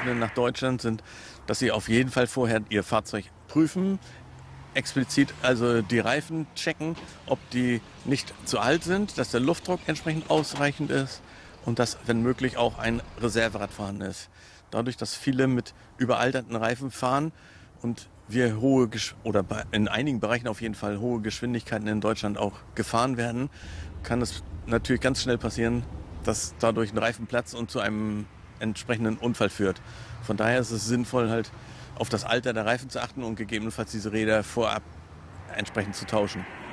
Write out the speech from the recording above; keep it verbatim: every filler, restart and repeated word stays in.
Reisenden nach Deutschland sind, dass sie auf jeden Fall vorher ihr Fahrzeug prüfen, explizit also die Reifen checken, ob die nicht zu alt sind, dass der Luftdruck entsprechend ausreichend ist und dass, wenn möglich, auch ein Reserverad vorhanden ist. Dadurch, dass viele mit überalterten Reifen fahren und wir hohe Gesch- oder in einigen Bereichen auf jeden Fall hohe Geschwindigkeiten in Deutschland auch gefahren werden, kann es natürlich ganz schnell passieren, dass dadurch ein Reifen platzt und zu einem entsprechenden Unfall führt. Von daher ist es sinnvoll, halt auf das Alter der Reifen zu achten und gegebenenfalls diese Räder vorab entsprechend zu tauschen.